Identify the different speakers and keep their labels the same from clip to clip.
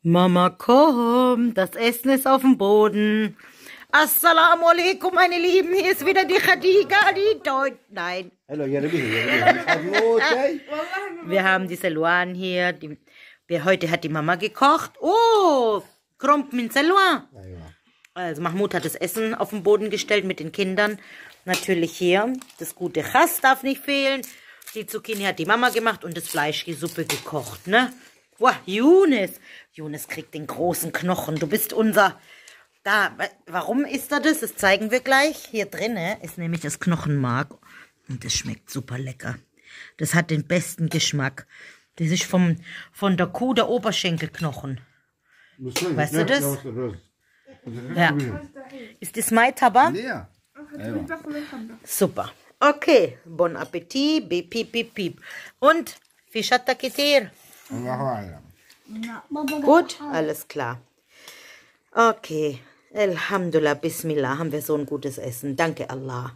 Speaker 1: Mama, komm, das Essen ist auf dem Boden. Assalamu alaikum, meine Lieben, hier ist wieder die Khadija, die Deutsch. Nein. Wir haben die Selwan hier. Heute hat die Mama gekocht. Oh, Kromp min Selwan. Also Mahmoud hat das Essen auf den Boden gestellt mit den Kindern. Natürlich hier. Das gute Chas darf nicht fehlen. Die Zucchini hat die Mama gemacht und das Fleisch, die Suppe gekocht, ne? Wow, Younes. Younes kriegt den großen Knochen. Du bist unser... Da, warum isst er das? Das zeigen wir gleich. Hier drinnen ist nämlich das Knochenmark. Und das schmeckt super lecker. Das hat den besten Geschmack. Das ist von der Kuh der Oberschenkelknochen. Weißt du das? Ja. Ist das mein Tabak? Ja. Super. Okay. Bon Appetit. Bip, bip, bip, bip. Und? Fischatta Ketir? Gut? Alles klar. Okay. Alhamdulillah, Bismillah, haben wir so ein gutes Essen. Danke Allah.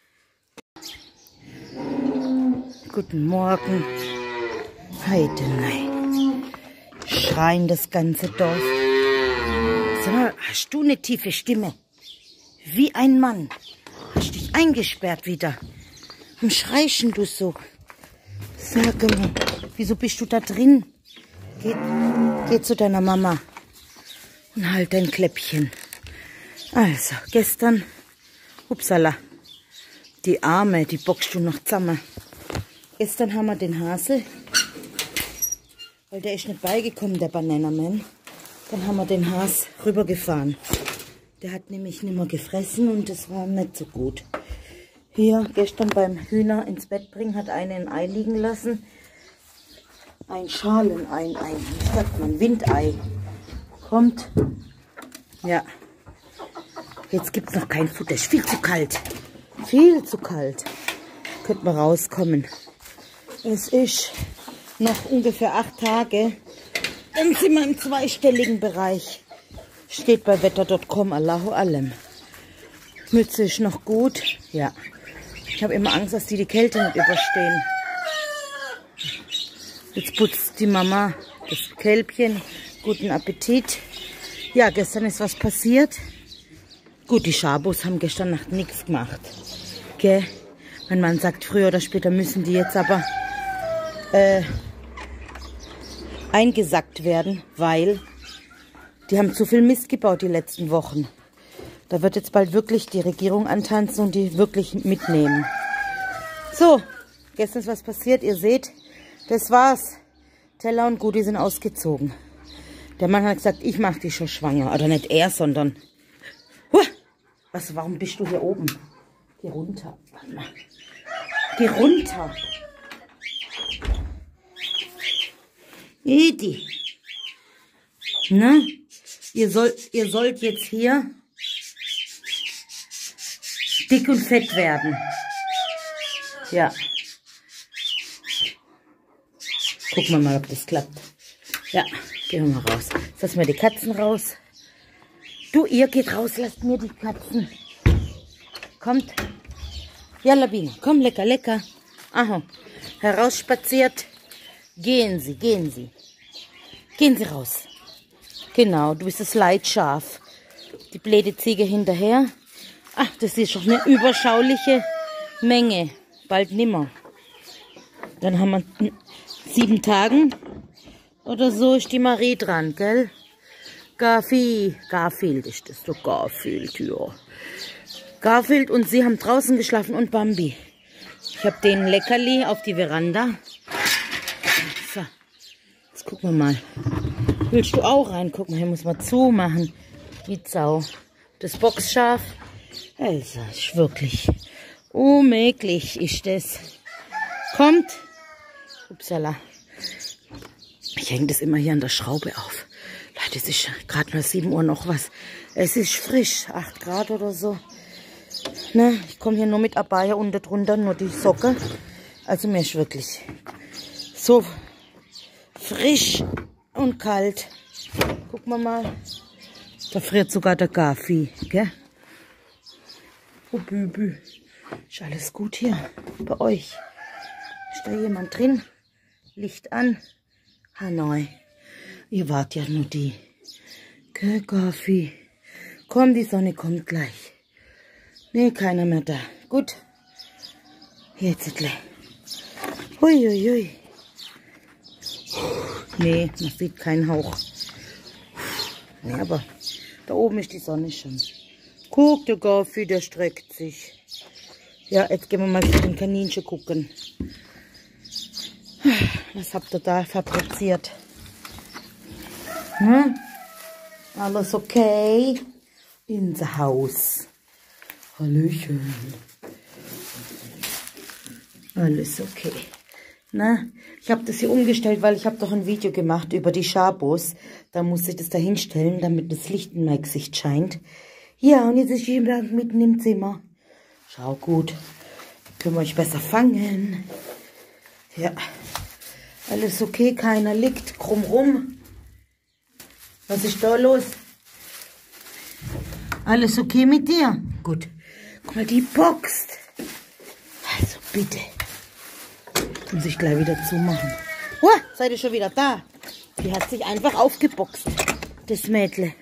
Speaker 1: Guten Morgen. Heute nein. Schreien das ganze Dorf. Sag mal, hast du eine tiefe Stimme? Wie ein Mann. Hast dich eingesperrt wieder. Warum schreist du so? Sag mal, wieso bist du da drin? Geh zu deiner Mama und halt dein Kläppchen. Also, gestern, upsala, die Arme, die bockst du noch zusammen. Gestern haben wir den Hase, weil der ist nicht beigekommen, der Bananaman. Dann haben wir den Has rübergefahren. Der hat nämlich nicht mehr gefressen und das war nicht so gut. Hier, gestern beim Hühner ins Bett bringen, hat eine ein Ei liegen lassen. Ein Schalenei, wie sagt man, Windei. Kommt, ja. Jetzt gibt es noch kein Futter. Ist viel zu kalt. Viel zu kalt. Könnte man rauskommen. Es ist noch ungefähr 8 Tage. Dann sind wir im zweistelligen Bereich. Steht bei wetter.com. Allahu Alam. Mütze ist noch gut. Ja. Ich habe immer Angst, dass die Kälte nicht überstehen. Jetzt putzt die Mama das Kälbchen. Guten Appetit. Ja, gestern ist was passiert. Gut, die Schabos haben gestern Nacht nichts gemacht. Gell? Mein Mann sagt, früher oder später müssen die jetzt aber eingesackt werden, weil die haben zu viel Mist gebaut die letzten Wochen. Da wird jetzt bald wirklich die Regierung antanzen und die wirklich mitnehmen. So, gestern ist was passiert. Ihr seht, das war's. Teller und Gudi sind ausgezogen. Der Mann hat gesagt, ich mache die schon schwanger. Oder nicht er, sondern... Warum bist du hier oben? Geh runter. Warte mal. Geh runter. Edi. Ne? Ihr sollt jetzt hier dick und fett werden. Ja. Gucken wir mal, ob das klappt. Ja, gehen wir mal raus. Jetzt lassen wir die Katzen raus. Du, ihr geht raus, lasst mir die Katzen. Kommt. Ja, Labine, komm, lecker, lecker. Aha, herausspaziert. Gehen Sie, gehen Sie. Gehen Sie raus. Genau, du bist das Leitschaf. Die blöde Ziege hinterher. Ach, das ist doch eine überschauliche Menge. Bald nimmer. Dann haben wir 7 Tagen oder so ist die Marie dran, gell? Garfield ist das, so Garfield, ja. Garfield und sie haben draußen geschlafen und Bambi. Ich habe den Leckerli auf die Veranda. So, jetzt gucken wir mal. Willst du auch rein? Guck mal, hier muss man zumachen. Wie Sau. Das Boxschaf. Also, ist wirklich unmöglich ist das. Kommt. Upsala. Ich hänge das immer hier an der Schraube auf. Leute, es ist gerade mal 7 Uhr noch was. Es ist frisch, 8 Grad oder so. Ne, ich komme hier nur mit Abaya unten drunter, nur die Socke. Also mir ist wirklich so frisch und kalt. Gucken wir mal. Da friert sogar der Garfi, gell? Oh, Bübü. Ist alles gut hier bei euch? Ist da jemand drin? Licht an. Hanoi. Ihr wart ja nur die. Okay, Kaffee. Komm, die Sonne kommt gleich. Nee, keiner mehr da. Gut. Jetzt. Hui. Nee, man sieht keinen Hauch. Nee, aber da oben ist die Sonne schon. Guck, der Kaffee, der streckt sich. Ja, jetzt gehen wir mal für den Kaninchen gucken. Was habt ihr da fabriziert? Hm? Alles okay? Unser Haus. Hallöchen. Alles okay. Na, ich habe das hier umgestellt, weil ich habe doch ein Video gemacht über die Schabos. Da musste ich das da hinstellen, damit das Licht in mein Gesicht scheint. Ja, und jetzt ist jemand mitten im Zimmer. Schau gut. Können wir euch besser fangen. Ja. Alles okay, keiner liegt krumm rum. Was ist da los? Alles okay mit dir? Gut. Guck mal, die boxt. Also bitte. Muss ich gleich wieder zumachen. Seid ihr schon wieder da? Die hat sich einfach aufgeboxt. Das Mädle.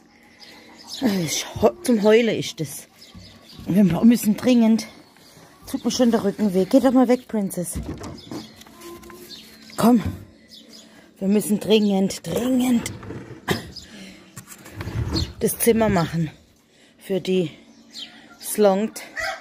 Speaker 1: Zum Heulen ist das. Wir müssen dringend. Tut mir schon der Rücken weh. Geh doch mal weg, Princess. Komm. Wir müssen dringend das Zimmer machen. Für die Slongt.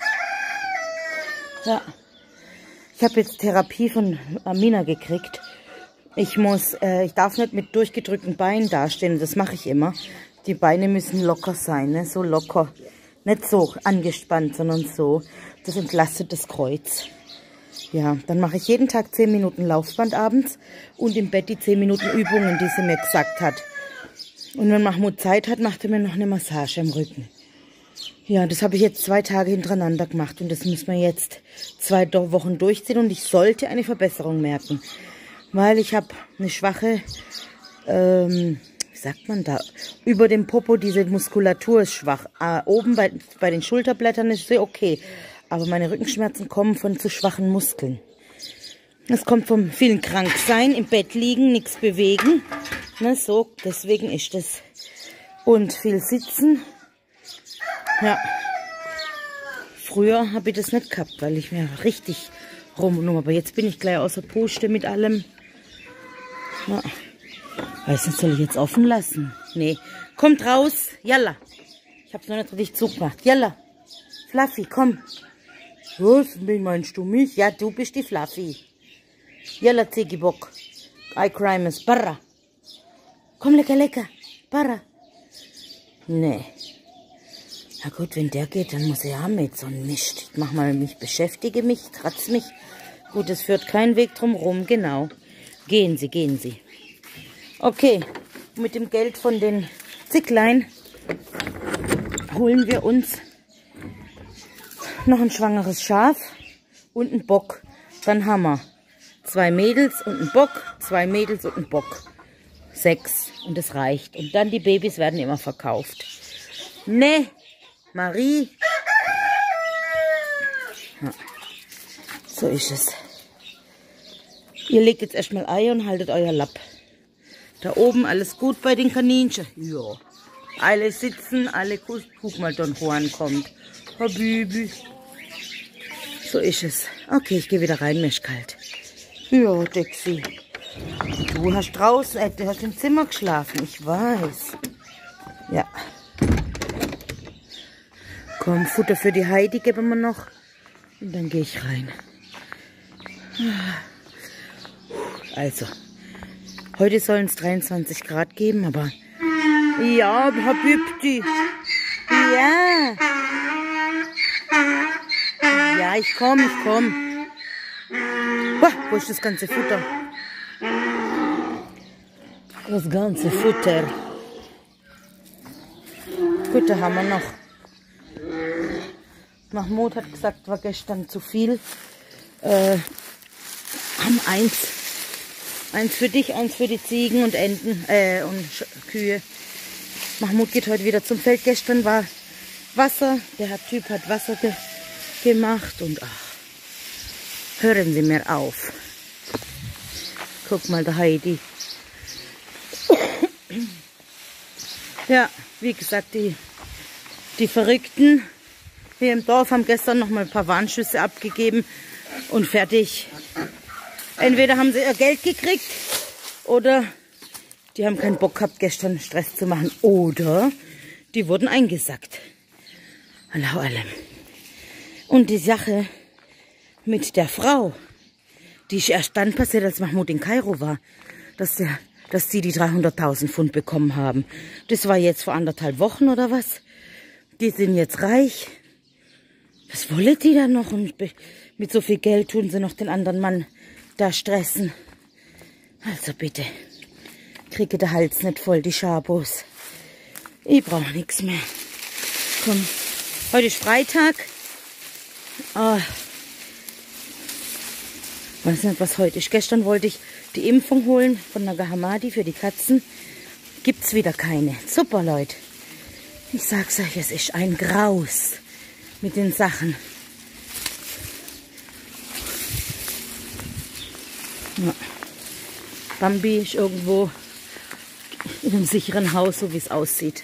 Speaker 1: Ja. Ich habe jetzt Therapie von Amina gekriegt. Ich darf nicht mit durchgedrückten Beinen dastehen. Das mache ich immer. Die Beine müssen locker sein, ne? So locker. Nicht so angespannt, sondern so. Das entlastet das Kreuz. Ja, dann mache ich jeden Tag 10 Minuten Laufband abends und im Bett die 10 Minuten Übungen, die sie mir gesagt hat. Und wenn Mahmoud Zeit hat, macht er mir noch eine Massage am Rücken. Ja, das habe ich jetzt 2 Tage hintereinander gemacht und das müssen wir jetzt 2 Wochen durchziehen und ich sollte eine Verbesserung merken. Weil ich habe eine schwache, wie sagt man da, über dem Popo, diese Muskulatur ist schwach. Oben bei den Schulterblättern ist sie okay, aber meine Rückenschmerzen kommen von zu schwachen Muskeln. Das kommt vom vielen Kranksein, im Bett liegen, nichts bewegen. Ne, so, deswegen ist das. Und viel sitzen. Ja. Früher habe ich das nicht gehabt, weil ich mir richtig rumgenommen. Aber jetzt bin ich gleich außer Puste mit allem. Ja. Weiß nicht, soll ich jetzt offen lassen? Nee. Kommt raus. Jalla. Ich habe es noch nicht richtig zugemacht. Jalla. Fluffy, komm. Was? Wen meinst du mich? Ja, du bist die Fluffy. Jalla, Zigibock. I crimes. Barra. Komm, lecker. Barra. Nee. Na gut, wenn der geht, dann muss er ja mit so ein Mist. Ich mach mal, beschäftige mich, kratze mich. Gut, es führt kein Weg drum rum, genau. Gehen Sie. Okay, mit dem Geld von den Zicklein holen wir uns noch ein schwangeres Schaf und einen Bock. Dann haben wir 2 Mädels und einen Bock, 2 Mädels und einen Bock. 6 und das reicht. Und dann die Babys werden immer verkauft. Ne, Marie. Ja. So ist es. Ihr legt jetzt erstmal Eier und haltet euer Lapp. Da oben alles gut bei den Kaninchen? Ja. Alle sitzen, alle guck mal, Don Juan kommt. Habibi. So ist es. Okay, ich gehe wieder rein, mir ist kalt. Ja, Dexi. Du hast draußen, du hast im Zimmer geschlafen, ich weiß. Ja. Komm, Futter für die Heidi geben wir noch. Und dann gehe ich rein. Also, heute sollen es 23 Grad geben, aber... Ja, Habibti. Ja. Ja, ich komm. Wo ist das ganze Futter? Das ganze Futter. Gut, da haben wir noch. Mahmoud hat gesagt, war gestern zu viel. Haben eins für dich, eins für die Ziegen und Enten und Kühe. Mahmoud geht heute wieder zum Feld. Gestern war Wasser. Der Typ hat Wasser gemacht und ach, hören Sie mir auf. Guck mal, der Heidi. Ja, wie gesagt, die Verrückten hier im Dorf haben gestern noch mal ein paar Warnschüsse abgegeben und fertig. Entweder haben sie ihr Geld gekriegt oder die haben keinen Bock gehabt, gestern Stress zu machen. Oder die wurden eingesackt. Allahu allem. Und die Sache mit der Frau, die ist erst dann passiert, als Mahmoud in Kairo war, dass die 300.000 Pfund bekommen haben. Das war jetzt vor 1,5 Wochen oder was. Die sind jetzt reich. Was wollen die da noch? Und mit so viel Geld tun sie noch den anderen Mann da stressen. Also bitte, kriege den Hals nicht voll, die Schabos. Ich brauche nichts mehr. Komm, heute ist Freitag. Weiß nicht, was heute ist. Gestern wollte ich die Impfung holen von Naga Hamadi für die Katzen. Gibt's wieder keine. Super, Leute. Ich sag's euch, es ist ein Graus mit den Sachen. Ja. Bambi ist irgendwo in einem sicheren Haus, so wie es aussieht.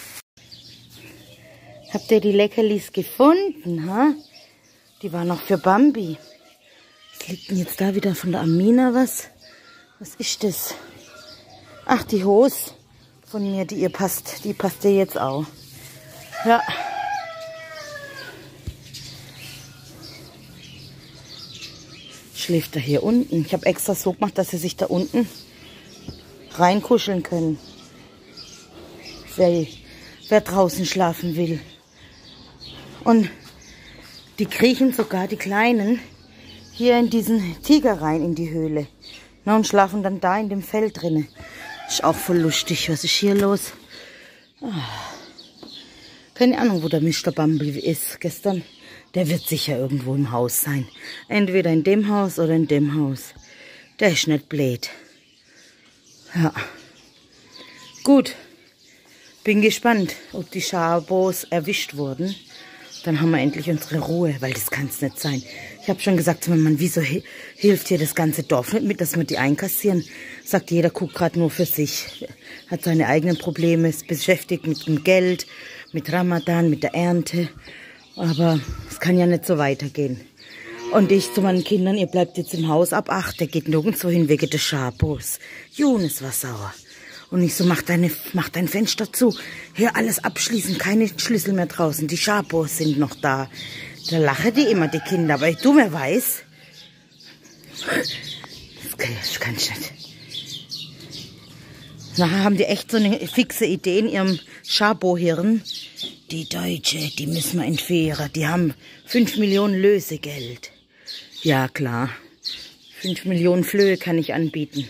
Speaker 1: Habt ihr die Leckerlis gefunden, ha? Die war noch für Bambi. Was liegt denn jetzt da wieder von der Amina was? Was ist das? Ach, die Hose von mir, die passt ihr jetzt auch. Ja. Schläft er hier unten. Ich habe extra so gemacht, dass sie sich da unten reinkuscheln können. Wer draußen schlafen will. Und die kriechen sogar, die Kleinen, hier in diesen Tiger rein in die Höhle. Na, und schlafen dann da in dem Fell drinne. Ist auch voll lustig. Was ist hier los? Keine Ahnung, wo der Mr. Bumblebee ist gestern. Der wird sicher irgendwo im Haus sein. Entweder in dem Haus oder in dem Haus. Der ist nicht blöd. Ja. Gut. Bin gespannt, ob die Schabos erwischt wurden. Dann haben wir endlich unsere Ruhe, weil das kann es nicht sein. Ich habe schon gesagt zu meinem Mann, wieso hilft hier das ganze Dorf nicht mit, dass wir die einkassieren? Sagt, jeder guckt gerade nur für sich. Hat seine eigenen Probleme, ist beschäftigt mit dem Geld, mit Ramadan, mit der Ernte. Aber es kann ja nicht so weitergehen. Und ich zu meinen Kindern, ihr bleibt jetzt im Haus ab 8, der geht nirgendwo hin wegen des Schabos. Jonas war sauer. Und ich so, mach dein Fenster zu. Hier alles abschließen, keine Schlüssel mehr draußen. Die Schabos sind noch da. Da lachen die immer, die Kinder. Aber du mir weiß. Das kann ich nicht. Nachher haben die echt so eine fixe Idee in ihrem Schabo-Hirn. Die Deutsche, die müssen wir entführen. Die haben 5 Millionen Lösegeld. Ja, klar. 5 Millionen Flöhe kann ich anbieten.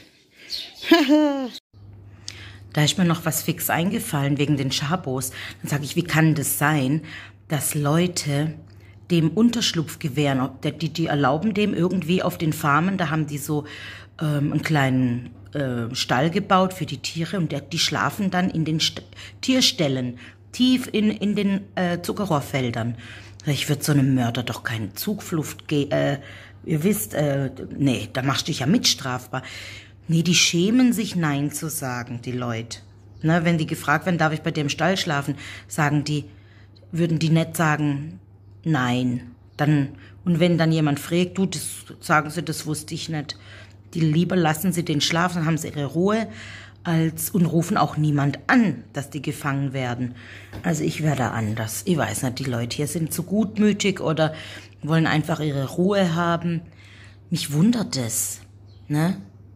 Speaker 1: Da ist mir noch was fix eingefallen wegen den Schabos. Dann sage ich, wie kann das sein, dass Leute dem Unterschlupf gewähren? Die erlauben dem irgendwie auf den Farmen, da haben die so einen kleinen Stall gebaut für die Tiere und die schlafen dann in den Tierställen, tief in den Zuckerrohrfeldern. Ich würde so einem Mörder doch keine Zugflucht geben. Ihr wisst, nee, da machst du dich ja mitstrafbar. Nee, die schämen sich, Nein zu sagen, die Leute. Ne, wenn die gefragt werden, darf ich bei dir im Stall schlafen, würden die nicht sagen, nein. Und wenn dann jemand fragt, du, das sagen sie, das wusste ich nicht. Die lieber lassen sie den schlafen, dann haben sie ihre Ruhe und rufen auch niemand an, dass die gefangen werden. Also ich wäre da anders. Ich weiß nicht, die Leute hier sind zu gutmütig oder wollen einfach ihre Ruhe haben. Mich wundert es, ne?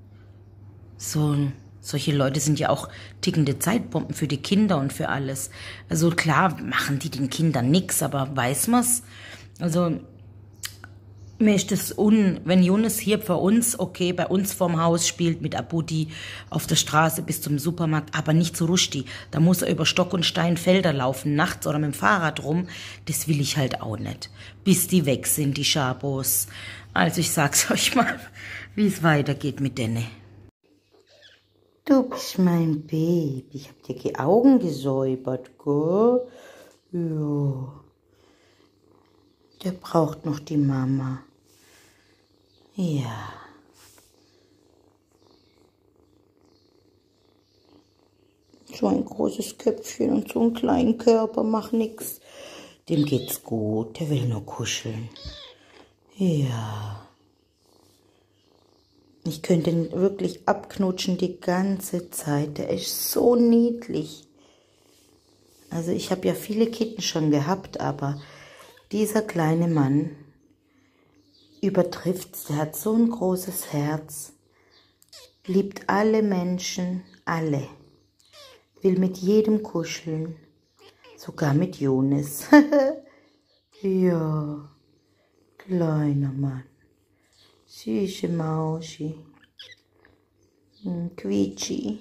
Speaker 1: Solche Leute sind ja auch tickende Zeitbomben für die Kinder und für alles. Also klar machen die den Kindern nichts, aber weiß man's? Also mir ist das wenn Jonas hier vor uns, okay, bei uns vorm Haus spielt mit Abudi auf der Straße bis zum Supermarkt, aber nicht zu Rushdie. Da muss er über Stock und Stein Felder laufen, nachts oder mit dem Fahrrad rum. Das will ich halt auch nicht. Bis die weg sind, die Schabos. Also ich sag's euch mal, wie es weitergeht mit denen. Du bist mein Baby. Ich hab dir die Augen gesäubert, gell? Ja. Der braucht noch die Mama. Ja. So ein großes Köpfchen und so einen kleinen Körper, macht nix. Dem geht's gut, der will nur kuscheln. Ja. Ich könnte ihn wirklich abknutschen die ganze Zeit. Der ist so niedlich. Also ich habe ja viele Kitten schon gehabt, aber dieser kleine Mann übertrifft's. Der hat so ein großes Herz. Liebt alle Menschen, alle. Will mit jedem kuscheln. Sogar mit Jonas. Ja, kleiner Mann. Süße Mauschi. Quietschi.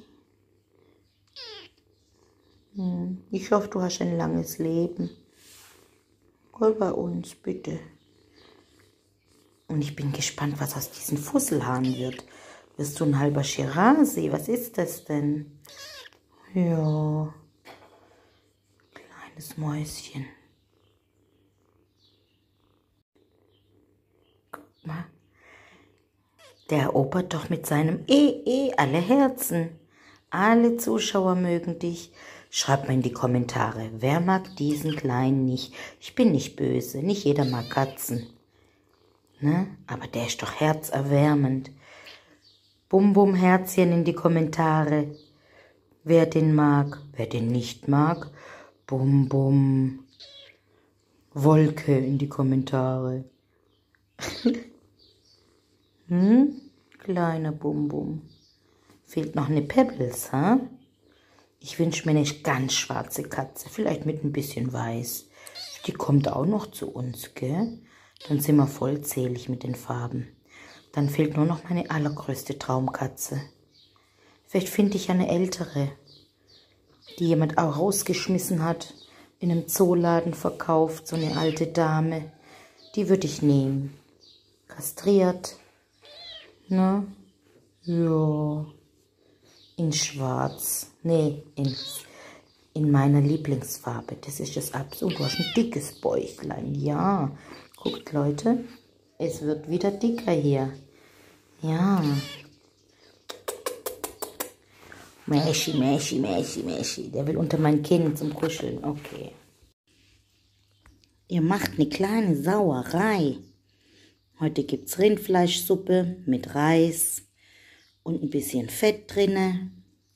Speaker 1: Ich hoffe, du hast ein langes Leben. Komm bei uns, bitte. Und ich bin gespannt, was aus diesen Fusselhaaren wird. Wirst du ein halber Shirazi? Was ist das denn? Ja. Kleines Mäuschen. Guck mal. Der erobert doch mit seinem alle Herzen. Alle Zuschauer mögen dich. Schreib mal in die Kommentare, wer mag diesen Kleinen nicht? Ich bin nicht böse, nicht jeder mag Katzen. Ne? Aber der ist doch herzerwärmend. Bum Bum Herzchen in die Kommentare. Wer den mag, wer den nicht mag. Bum Bum. Wolke in die Kommentare. Kleiner Bum Bum. Fehlt noch eine Pebbles, ha? Ich wünsche mir eine ganz schwarze Katze, vielleicht mit ein bisschen weiß. Die kommt auch noch zu uns, gell? Dann sind wir vollzählig mit den Farben. Dann fehlt nur noch meine allergrößte Traumkatze. Vielleicht finde ich eine ältere, die jemand auch rausgeschmissen hat, in einem Zooladen verkauft, so eine alte Dame. Die würde ich nehmen. Kastriert. Ne? Ja. In schwarz. Nee, in meiner Lieblingsfarbe. Das ist das absolut. Du hast ein dickes Bäuchlein. Ja. Guckt, Leute. Es wird wieder dicker hier. Ja. Mäschi, Mäschi, Mäschi, Mäschi. Der will unter mein Kinn zum Kuscheln. Okay. Ihr macht eine kleine Sauerei. Heute gibt es Rindfleischsuppe mit Reis und ein bisschen Fett drinne.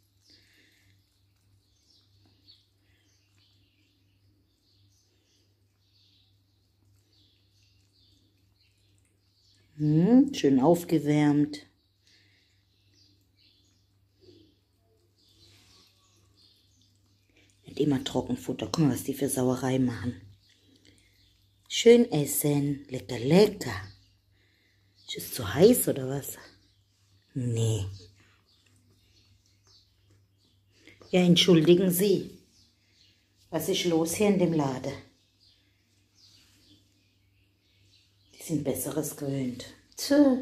Speaker 1: Schön aufgewärmt. Nicht immer Trockenfutter. Guck mal, was die für Sauerei machen. Schön essen. Lecker, lecker. Ist es zu heiß oder was? Nee. Ja, entschuldigen Sie. Was ist los hier in dem Laden? Die sind Besseres gewöhnt. Tja.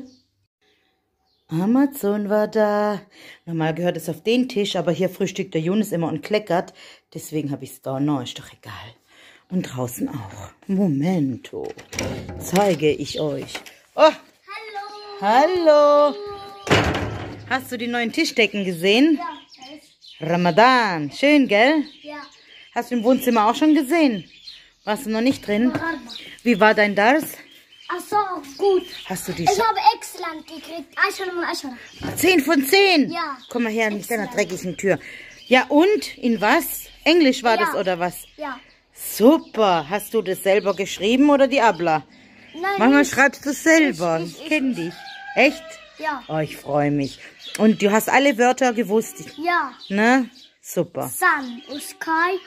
Speaker 1: Amazon war da. Normal gehört es auf den Tisch, aber hier frühstückt der Jonas immer und kleckert. Deswegen habe ich es da noch. Ist doch egal. Und draußen auch. Momento. Zeige ich euch. Oh. Hallo. Hallo. Hast du die neuen Tischdecken gesehen? Ja. Ramadan. Schön, gell? Ja. Hast du im Wohnzimmer auch schon gesehen? Warst du noch nicht drin? Wie war dein Dars?
Speaker 2: Ach so, gut.
Speaker 1: Hast du die
Speaker 2: Ich habe exzellent gekriegt. 10
Speaker 1: von 10?
Speaker 2: Ja.
Speaker 1: Komm mal her, mit deiner dreckigen Tür. Ja, und? In was? Englisch war das oder was?
Speaker 2: Ja.
Speaker 1: Super. Hast du das selber geschrieben oder die Abla?
Speaker 2: Nein,
Speaker 1: Manchmal schreibst du es selber. Ich kenne dich. Echt?
Speaker 2: Ja.
Speaker 1: Oh, ich freue mich. Und du hast alle Wörter gewusst?
Speaker 2: Ja.
Speaker 1: Ne? Super.
Speaker 2: Sun, sky,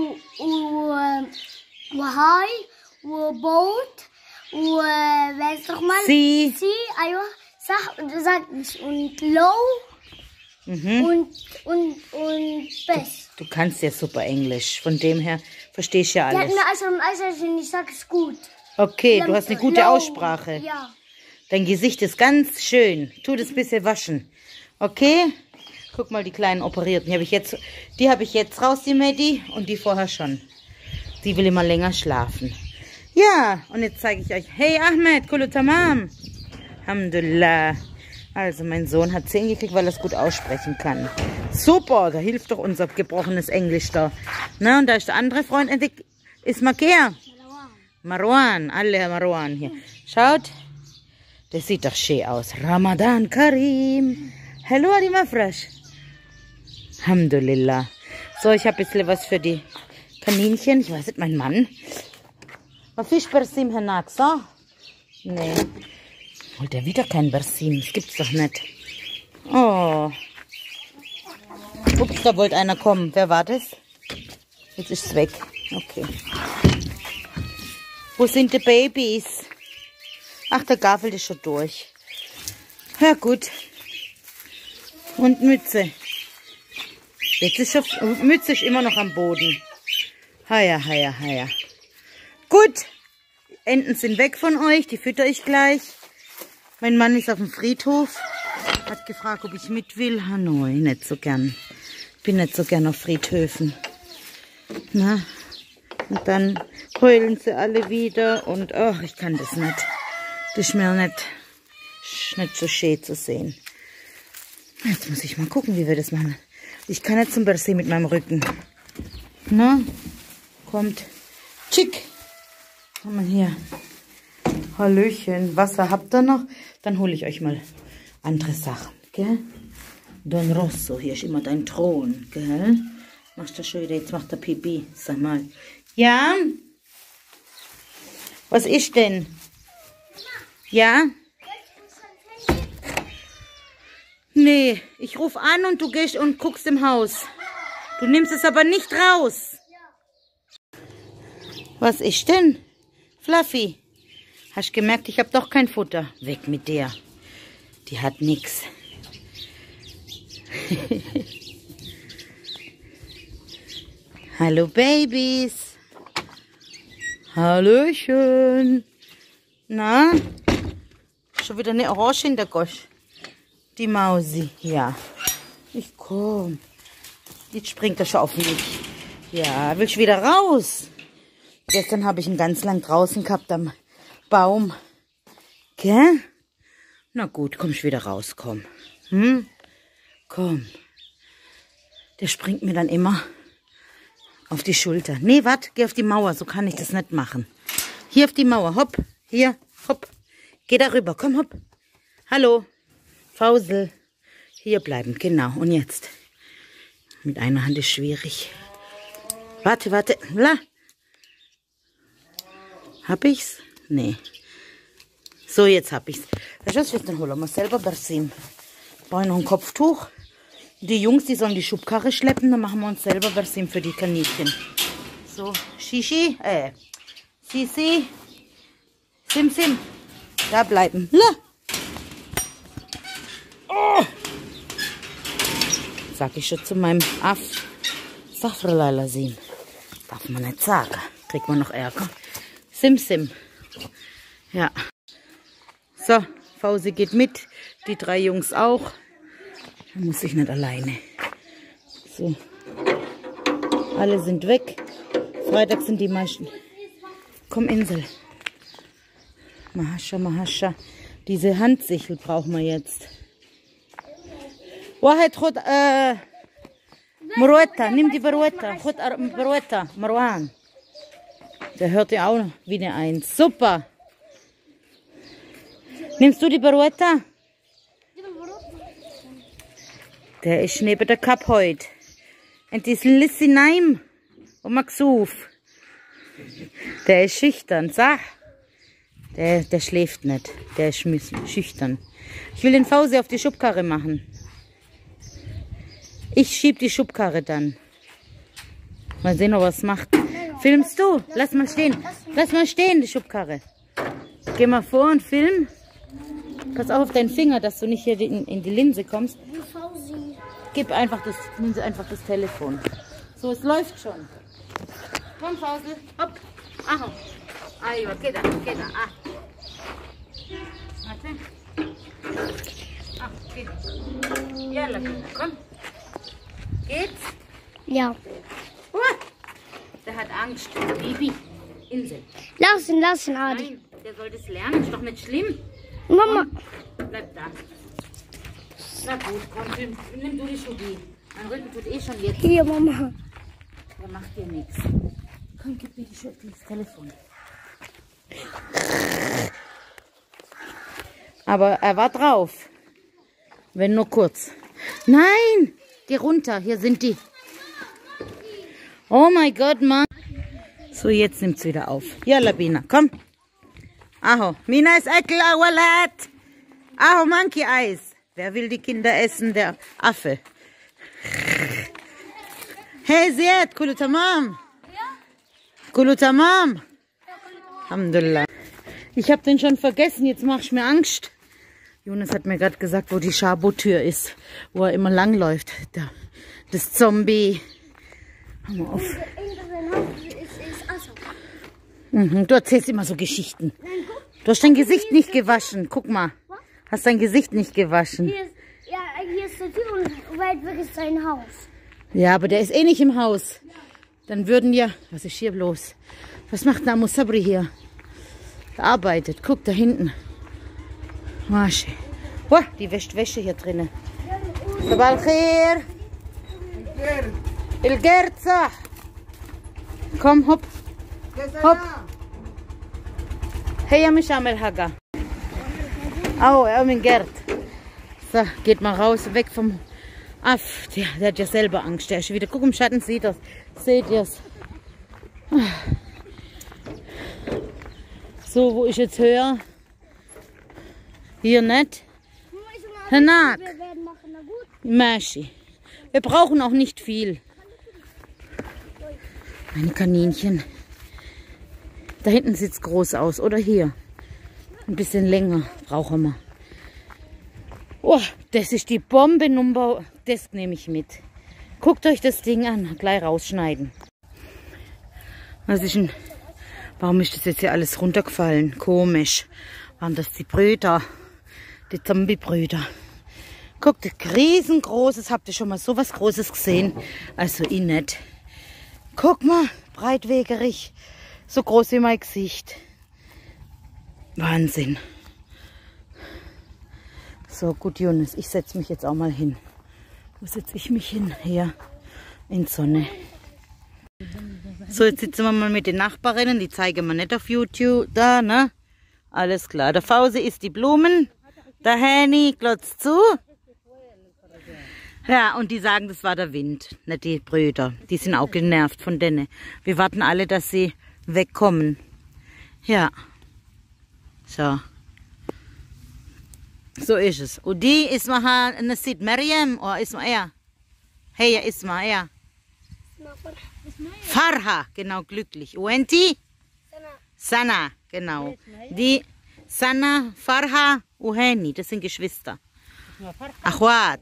Speaker 2: high, boat, weißt doch mal?
Speaker 1: Sie.
Speaker 2: Sag nicht. Und low und best.
Speaker 1: Du kannst ja super Englisch. Von dem her verstehst du ja alles.
Speaker 2: Die hat mir Eichhörnchen, ich sag es gut.
Speaker 1: Okay, du hast eine gute
Speaker 2: low.
Speaker 1: Aussprache.
Speaker 2: Ja.
Speaker 1: Dein Gesicht ist ganz schön. Tu das ein bisschen waschen. Okay? Guck mal, die kleinen Operierten. Die habe ich jetzt raus, die Medi. Und die vorher schon. Die will immer länger schlafen. Ja, und jetzt zeige ich euch. Hey Ahmed, kullu tamam. Alhamdulillah. Also mein Sohn hat 10 gekriegt, weil er es gut aussprechen kann. Super, da hilft doch unser gebrochenes Englisch da. Na, und da ist der andere Freund entdeckt. Ist Makea? Marwan, alle Marwan hier. Schaut, das sieht doch schön aus. Ramadan Karim. Hallo, Adima Fresh. Alhamdulillah. So, ich habe ein bisschen was für die Kaninchen. Ich weiß nicht, mein Mann. Was ist Bersim, Herr Naxa? Nee. Wollt er wieder kein Bersim? Das gibt's doch nicht. Oh. Ups, da wollte einer kommen. Wer war das? Jetzt ist es weg. Okay. Wo sind die Babys? Ach, der Garfield ist schon durch. Ja, gut. Und Mütze. Jetzt ist schon, Mütze ist immer noch am Boden. Haja, haja, haja. Gut. Enten sind weg von euch. Die fütter ich gleich. Mein Mann ist auf dem Friedhof. Hat gefragt, ob ich mit will. Hanoi, nicht so gern. Bin nicht so gern auf Friedhöfen. Na? Und dann heulen sie alle wieder und ach, ich kann das nicht. Das ist mir nicht so schön zu sehen. Jetzt muss ich mal gucken, wie wir das machen. Ich kann nicht zum Berse mit meinem Rücken. Na, kommt. Tschick. Kommen wir hier. Hallöchen. Wasser habt ihr noch? Dann hole ich euch mal andere Sachen, gell? Don Rosso, hier ist immer dein Thron, gell? Machst du schon wieder, jetzt macht der Pipi. Sag mal. Ja? Was ist denn? Ja? Nee, ich rufe an und du gehst und guckst im Haus. Du nimmst es aber nicht raus. Was ist denn? Fluffy. Hast gemerkt, ich habe doch kein Futter. Weg mit der. Die hat nix. Hallo Babys. Hallöchen. Na? Schon wieder eine Orange in der Gosch. Die Mausi. Ja. Ich komm. Jetzt springt er schon auf mich. Ja, willst du wieder raus? Gestern habe ich ihn ganz lang draußen gehabt am Baum. Gell? Na gut, komm ich wieder raus, komm. Komm. Der springt mir dann immer auf die Schulter. Nee, warte, geh auf die Mauer, so kann ich das nicht machen. Hier auf die Mauer, hopp, hier, hopp. Geh da rüber, komm, hopp. Hallo, Fausel. Hier bleiben, genau. Und jetzt? Mit einer Hand ist schwierig. Warte, warte, la. Hab ich's? Nee. So, jetzt hab ich's. Weißt du was, jetzt dann holen wir selber Bersim. Brauche noch ein Kopftuch. Die Jungs, die sollen die Schubkarre schleppen, dann machen wir uns selber Bersim für die Kaninchen. So, Shishi, Sisi, Sim, Sim. Da bleiben. La. Oh. Sag ich schon zu meinem Aff. Safralala Sim. Darf man nicht sagen. Kriegt man noch Ärger. Sim, Sim. Ja. So, Fausi geht mit. Die 3 Jungs auch. Da muss ich nicht alleine. So. Alle sind weg. Freitag sind die meisten. Komm, Insel. Mahascha, Mahascha. Diese Handsichel brauchen wir jetzt. Wahed khud Marueta. Nimm die Marueta. Khud Marueta. Marwan. Der hört ja auch wie eine Eins. Super. Nimmst du die Barueta? Der ist neben der Kap heute. Und das Lissi nein. Und Maxuf. Der ist schüchtern. Sag. Der schläft nicht. Der ist schüchtern. Ich will den Fausi auf die Schubkarre machen. Ich schieb die Schubkarre dann. Mal sehen, ob er es macht. Filmst du? Lass mal stehen. Lass mal stehen, die Schubkarre. Geh mal vor und film. Pass auf deinen Finger, dass du nicht hier in die Linse kommst. Gib einfach nimm einfach das Telefon. So, es läuft schon. Komm, Fausel. Hopp. Aha. Aywa, geht da. Ah. Warte. Ach, geht. Ja, komm. Geht's?
Speaker 2: Ja.
Speaker 1: Der hat Angst. Bibi. Insel.
Speaker 2: Lass ihn, Adi.
Speaker 1: Nein, der soll das lernen. Ist doch nicht schlimm.
Speaker 2: Mama.
Speaker 1: Bleib da. Na gut, komm, nimm du die Schoki. Mein Rücken tut eh schon jetzt.
Speaker 2: Hier, Mama.
Speaker 1: Der macht dir nichts. Komm, gib mir das Telefon. Aber er war drauf. Wenn nur kurz. Nein! Geh runter, hier sind die. Oh mein Gott, Mann. So, jetzt nimmt's wieder auf. Ja, Labina, komm. Aho, Mina ist Ekel, Awalat. Aho, Monkey Eis. Wer will die Kinder essen? Der Affe. Hey, Ziad, Kulu tamam. Kulu tamam. Alhamdulillah. Ich habe den schon vergessen, jetzt machst du mir Angst. Jonas hat mir gerade gesagt, wo die Schabo-Tür ist, wo er immer langläuft. Das Zombie. Hör mal auf. Du erzählst immer so Geschichten. Du hast dein Gesicht nicht gewaschen. Guck mal. Hast dein Gesicht nicht gewaschen.
Speaker 2: Hier ist die Tür und weit weg ist sein Haus.
Speaker 1: Ja, aber der ist eh nicht im Haus. Dann würden ja... Was ist hier bloß? Was macht Amu Sabri hier? Er arbeitet. Guck, da hinten. Masche. Oh, die wäscht Wäsche hier drinnen. Sabal Khair. El Gerza. Komm, hopp. Hopp. Hey, mich amel haga. Au, mein Gerd. So, geht mal raus, weg vom Aff. Der hat ja selber Angst. Der ist schon wieder. Guck, im Schatten sieht das. Seht ihr's? So, wo ich jetzt höre. Hier nicht. Hanak.
Speaker 2: Wir werden machen, na gut.
Speaker 1: Maschi. Wir brauchen auch nicht viel. Meine Kaninchen. Da hinten sieht es groß aus. Oder hier. Ein bisschen länger brauchen wir. Oh, das ist die Bombe Nummer. Das nehme ich mit. Guckt euch das Ding an. Gleich rausschneiden. Was ist denn? Warum ist das jetzt hier alles runtergefallen? Komisch. Waren das die Brüder? Die Zombie-Brüder. Guckt, riesengroßes. Habt ihr schon mal so was Großes gesehen? Also ich nicht. Guck mal, breitwegerig. So groß wie mein Gesicht. Wahnsinn. So, gut, Jonas, ich setze mich jetzt auch mal hin. Wo setze ich mich hin? Hier, in die Sonne. So, jetzt sitzen wir mal mit den Nachbarinnen. Die zeigen wir nicht auf YouTube. Da, ne? Alles klar. Der Fausi isst die Blumen. Der Henny glotzt zu. Ja, und die sagen, das war der Wind, nicht die Brüder. Die sind auch genervt von denen. Wir warten alle, dass sie wegkommen. Ja. So. So ist es. Und die اسمها نسيت مريم oder اسمها ايه؟ هي اسمها ايه؟ Farha, genau, glücklich. Uenti? Sana, genau. Die Sana, Farha, Uheni, das sind Geschwister. Achwat.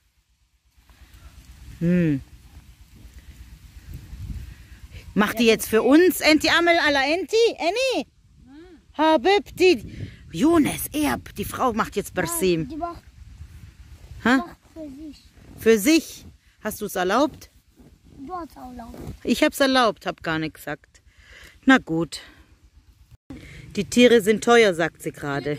Speaker 1: Macht die jetzt für uns? Enti Amel ala Enti? Eni? Habibti. Jonas, Erb, die Frau macht jetzt Barsim.
Speaker 2: Die macht für sich.
Speaker 1: Für sich? Hast du es erlaubt?
Speaker 2: Du hast auch erlaubt.
Speaker 1: Ich hab's erlaubt, hab gar nicht gesagt. Na gut. Die Tiere sind teuer, sagt sie gerade.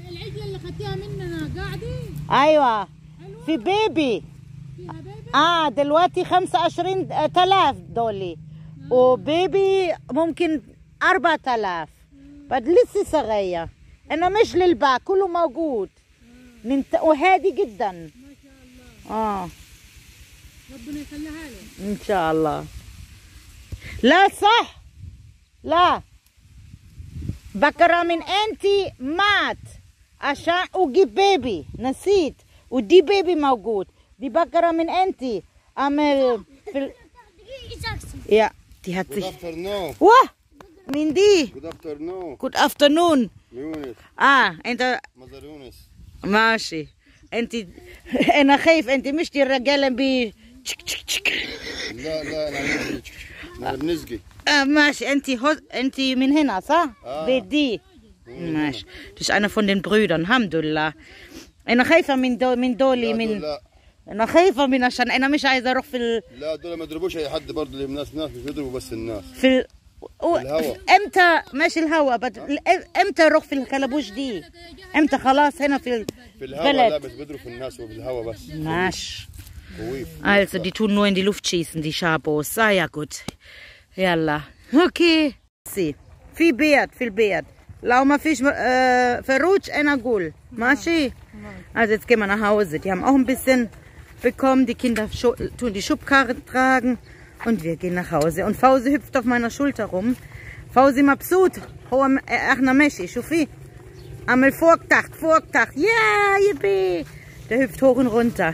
Speaker 1: Aywa, في بيبي. دلوقتي 25,000 دولي. وبيبي ممكن 4,000. بس لسه صغير. أنا مش للباع كله موجود. وهادي جدا. ما شاء الله. ربنا يخليها لك. إن شاء الله. لا صح. لا. بكرة من أنتي مات عشان أجيب بيبي نسيت ودي بيبي موجود. Die Bäckerin Enti Amel. Ja, die hat sich.
Speaker 3: Good afternoon.
Speaker 1: Wow, Mindy.
Speaker 3: Good afternoon.
Speaker 1: Good afternoon.
Speaker 3: Yunus.
Speaker 1: أنت
Speaker 3: مزار يونس.
Speaker 1: ماشي. أنت أنا خايف أنت مش دي الرجالة تشك تشك تشك.
Speaker 3: لا أنا بنسقي.
Speaker 1: ماشي أنت من هنا صح؟ بدي. ماشي. Das ist einer von den Brüdern. Alhamdulillah. أنا خايفة من دولي من. أنا خايفة من عشان أنا مش عايزة أروح في
Speaker 3: لا دول ما يضربوش أي حد برضه، اللي ناس بيضربوا بس الناس.
Speaker 1: امتى ماشي الهوا امتى اروح في الكلبوش دي؟ امتى خلاص هنا في
Speaker 3: في الهواء لا
Speaker 1: البلد؟
Speaker 3: بس بيضرب في الناس وفي الهواء بس.
Speaker 1: ماشي.
Speaker 3: خويف.
Speaker 1: Also, die tun nur in die Luft schießen, die Schabos. Ah ja, gut. Yalla. Okay. Sie. في البيت. لو ما فيش فروج انا اقول ماشي. Also jetzt gehen wir nach Hause. Die haben auch ein bisschen bekommen. Die Kinder tun die Schubkarre tragen und wir gehen nach Hause. Und Fauzi hüpft auf meiner Schulter rum. Fauzi مبسوط. هو احنا ماشي. شوفي. عمل فوق تحت. Ja, yippie. Der hüpft hoch und runter.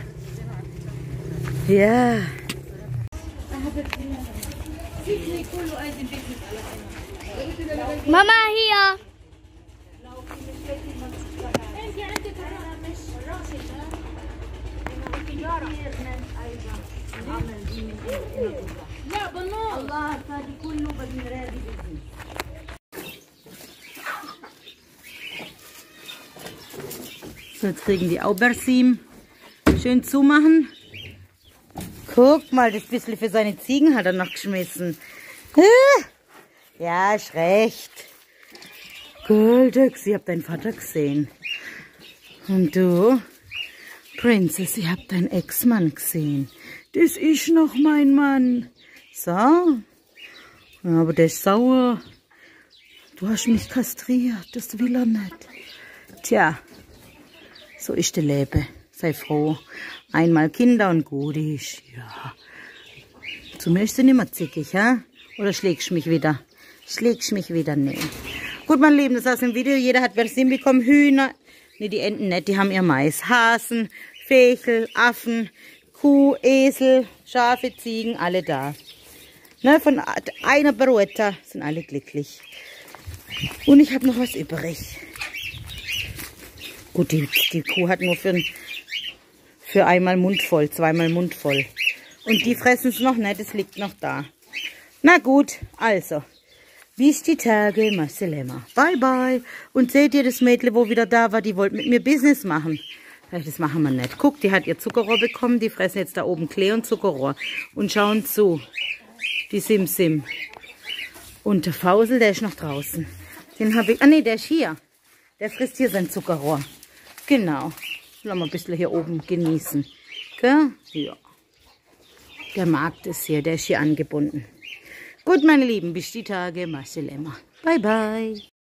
Speaker 1: Ja.
Speaker 2: Mama, hier.
Speaker 1: So, jetzt kriegen die Auberginen schön zumachen. Guck mal, das bisschen für seine Ziegen hat er noch geschmissen. Ja, ist recht. Goldex, ich hab deinen Vater gesehen. Und du, Princess, ich hab deinen Ex-Mann gesehen. Das ist noch mein Mann. So. Ja, aber der ist sauer. Du hast mich kastriert, das will er nicht. Tja, so ist das Leben. Sei froh. Einmal Kinder und gut ist. Ja. Zu mir ist sie nicht mehr zickig, ha? Oder schlägst du mich wieder? Schlägst du mich wieder? Nee. Gut, mein Lieben, das war's im Video. Jeder hat Versin bekommen. Hühner. Nee, die Enten nicht, die haben ihr Mais. Hasen, Fächel, Affen, Kuh, Esel, Schafe, Ziegen, alle da. Ne, von einer Baruetta sind alle glücklich. Und ich habe noch was übrig. Gut, die Kuh hat nur für einmal Mund voll, zweimal Mund voll. Und die fressen es noch nicht, es liegt noch da. Na gut, also. Bis die Tage, Marcelema. Bye, bye. Und seht ihr das Mädel, wo wieder da war, die wollte mit mir Business machen. Das machen wir nicht. Guck, die hat ihr Zuckerrohr bekommen, die fressen jetzt da oben Klee und Zuckerrohr. Und schauen zu. Die Sim. Und der Fausel, der ist noch draußen. Den habe ich, nee, der ist hier. Der frisst hier sein Zuckerrohr. Genau. Lass mal ein bisschen hier oben genießen. Okay? Ja. Der mag das hier, der ist hier angebunden. Gut, meine Lieben, bis die Tage, Marcelema. Bye, bye.